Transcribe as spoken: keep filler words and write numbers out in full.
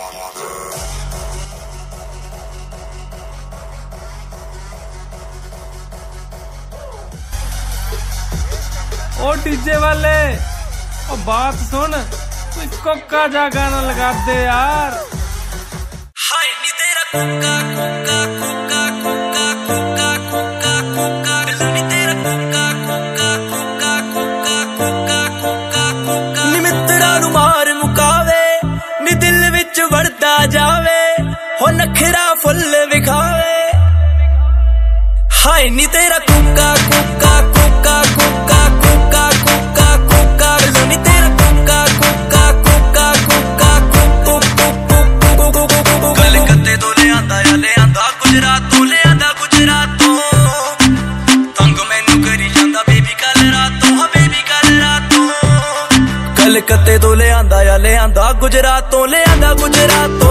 ओ DJ वाले ओ बात सुन, कोई कोका जा गाना लगा दे यार। हाय नी तेरा कोका कोका कोका कोका कोका कोका कोका नी तेरा कोका कोका कोका कोका कोका कोका कोका नी मित्रा नू मार मुकावे नी दिल विच वड़दा जावे हो नखरा फुल विखावे। हाय नी तेरा कोका कोका कोका कोका कलकत्ते तो ले आंदा या ले आंदा गुजरातों ले आंदा गुजरातों।